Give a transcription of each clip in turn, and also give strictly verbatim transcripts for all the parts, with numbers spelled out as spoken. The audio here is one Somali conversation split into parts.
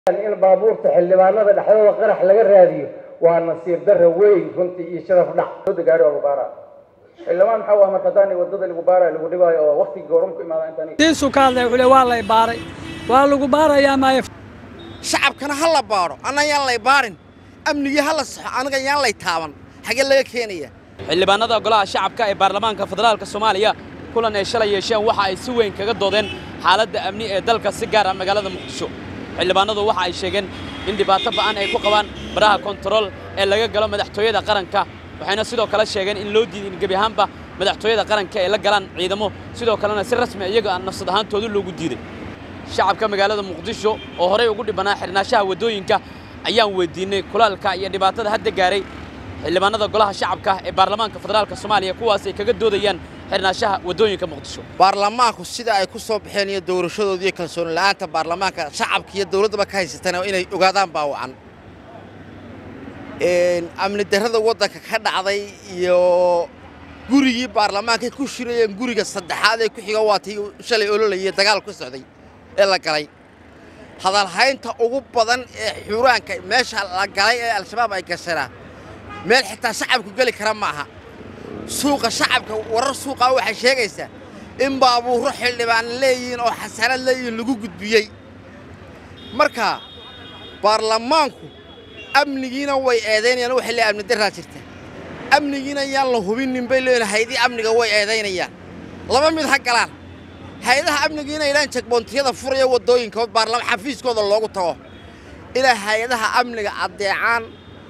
in baabuurta xildhibaanada dhexdooda qarax laga raadiyo waa nasiib darro weyn runtii iyo sharaf dhac wada gaari oo baara xildhibaan waxa waa markadaan wadada lagu baarayo lagu dhibayo oo waqti goorum ku imaada intaan diisu ka hadlay wule waa la baaray waa lagu baarayaa ma shacabkana hal la baaro anna yaan la baarin amniga hal sax anaga yaan la taaban xagee laga keenaya xildhibaanada golaha shacabka ee baarlamaanka federaalka Soomaaliya kulan ay shalay yeesheen waxa ay si weyn kaga doodeen xaaladda amni ee dalka si gaar ah magaalada Muqdisho xildhibaanadu waxa ay sheegeen in dhibaato ba'an ay ku qabaan baraha control ee laga galo madaxtooyada qaranka waxayna sidoo kale sheegeen in loo diiday gabi ahaanba madaxtooyada qaranka ee la galaan ciidamo sidoo kalena si rasmi ah iyaga aan nafsad ahaantoodu loogu diiday shacabka magaalada Muqdisho oo horey ugu dhibanaa xirnaashaha wadooyinka ayaan weydiinay kulaalka iyo dhibaatada hadda gaaray xildhibaanada golaha shacabka ee baarlamaanka federaalka Soomaaliya kuwaas ay kaga doodayaan xirnaashaha wadooyinka Muqdisho baarlamaanku sida ay ku soo baxeen iyo doorashadoodii kalsooni la'aanta baarlamaanka shacabka iyo dawladda ka haysatana inay ogaadaan baa wacan een amni darrada wadanka ka dhacday iyo gurigii baarlamaanka ku shirayeen guriga saddexaad ee ku xiga waatay shalay ololaya dagaal ku socday ee la galay hadal haynta ugu badan ee xuraanka meesha la galay ee al-shabaab ay gashanaa meel xitaa shacabku gali kara ma aha suuqa shacabka warar suuqa waxa sheegaysa in baabuur xildhibaan leeyihiin oo xasanad leeyihiin lagu gudbiyay marka baarlamaanku amnigiina way eedeynayaan waxa la amni darra jirta amnigiina yaan la hubinin bay leeyahay amniga way eedeynayaan laba mid ha galaan hay'adaha amnigiina ilaa checkpointiyada furaya wadooyinka baarlamaan xafiiskooda loogu tago ilaa hay'adaha amniga adeecaan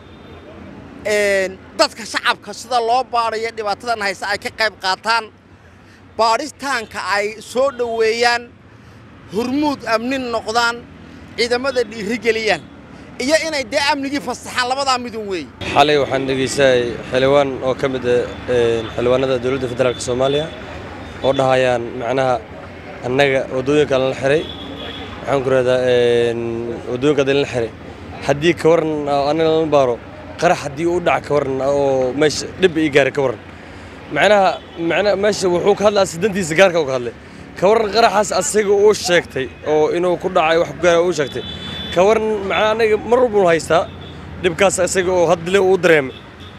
een dadka shacabka sida loo baarayo dhibaatadan haysa ay ka qayb qaataan baaristaanka ay soo dhaweeyaan hormuud amni noqdaan ciidamada dhiirigeliyaan iyo inay dee amnigii fasaxaan labada midun weey xalay waxaan dhageysay xilwaan oo kamid ah xilwaanada dawladda federaalka Soomaaliya oo dhahayaan macnaha annaga wadooyinka la xiray waxaan ku raada een wadooyinka la xiray hadii ka waran anaga la baaro qarax hadii uu dhac ka waran oo meesha dib ii gaar ka waran macnaha macnaha meesha wuxuu ka hadlaa sidantiisa gaarka uu ka hadlay ka waran qaraxaas asaga uu sheegtay oo inuu ku dhacay wax gaar uu sheegtay ka waran macnaha anaga mar walba haystaa dibkaas asaga oo hadle uu dareemay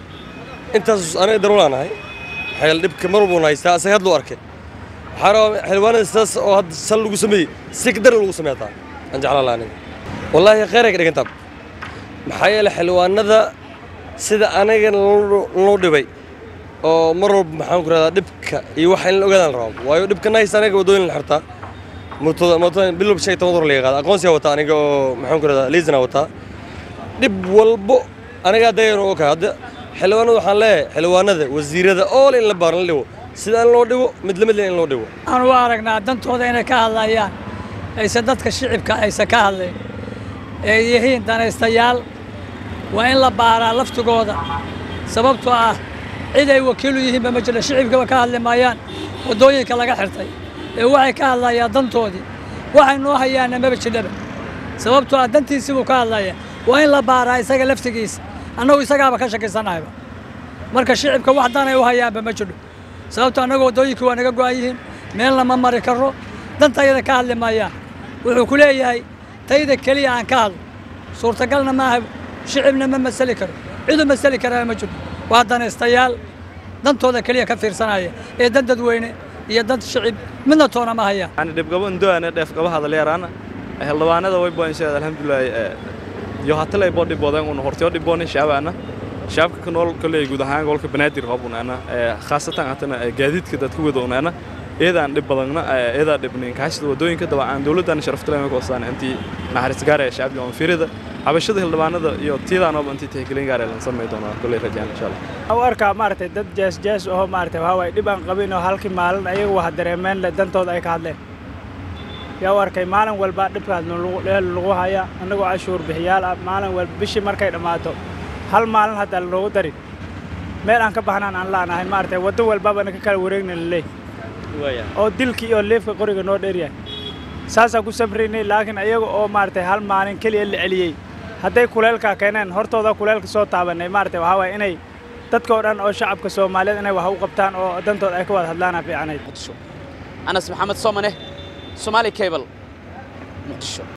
intaas anaga daruulaanahay xeel dibka mar walba haystaa asaga hadloo arkay xaro xilwaanada sidaas oo had sal lagu sameeyay si kadar lagu sameeyay aan jeclaan lahayn wallahi khayr ka dhigantaa maxaa yeelay xilwaanada sida anaga loo dhibay oo mar walba maxaan ku raada dibka iyo waxa in la ogaadaan rabo waayo dibkana haysta anaga wadooyin la xirtaa mootada mootada bilib shay toban la yaqaan aqoonsi wata aniga oo maxaan ku raada liisna wata dib walbo anaga dayro oo ka hadda xilwaanada waxaan leeyahay xilwaanada wasiirada oo in la baaran dhigo sida loo dhigo mid lamid in loo dhigo aan u aragnaa dantooda inay ka hadlayaan aysa dadka shicibka aysa ka hadleen ee yihiin danaystayaal waa in la baaraa laftigooda sababtoo ah cid ay wakiil u yihiin ma jiro shicibka ka hadli maayaan wadooyinka laga xirtay ee waxay ka hadlayaan dantoodii waxay noo hayaan ma jiraba sababtoo ah dantiisii uu ka hadlaya waa in la baaraa isaga laftigiisa annagu isagaaba ka shakisanayba marka shicibka wax dan ay u hayaanba ma jiro sababtoo annagu wadooyinka waa naga go'an yihiin meelna ma mari karo dantayada ka hadli maayaan wuxuu ku leeyahay tayda kaliya aan ka hadlo suurtagalna maaha shicibna ma masali karo ciidu masali kara ma jiro waa danaystayaal dantooda kaliya ka fiirsanaya ee dan dadweyne iyo dad shicib midna toona ma hayaan aan dibgabo indoona dheef gaba hadaleerana xildhibaanada way booyinshada alxamdulillah iyo hatalay boodi boodan uu hortay dhiboon shaabana shaabka ka nool kale guud ahaan gobolka Banaadir qabunana khaasatan atana gaadiidka dadku wadoonana eedaan dib badanna eeda dhibneen kaashada wadooyinka dabcan dawladdan sharafta leh ku saan intii naxariis gaar ah shacabka oo fiirida habashada xildhibaanada iyo tiidaan oo intii tixgelin gaar ah la sameeyo doona kulay rajaan insha Allah oo arka maartay dad jees jees oo maartay waxa way dhib aan qabin oo halkii maalin ayagu wax dareemeen la dantooda ay ka hadleen yaa arkay maalin walba dhibkaas lagu haya anagoo cashuur bixiyaal maalin walba bishii markay dhamaato hal maalin hadda loogu dari meel aan ka baxnaan aan laanahay maartay wado walba baan ka kala wareegnay leey oo dilkii iyo leefka qoriga noo dheeriyay saasa ku sabreenay laakiin ayaga oo maartay hal maalin kaliya la celiyay haday kuleelka keeneen hortooda kuleelka soo taabanay maartay waxa way inay dadka oo dhan oo shacabka Soomaaliyeed inay wax u qabtaan oo dantooda ay ka wada hadlaan fiicanayd Anas Maxamed Soomane Somali Cable Muqdisho.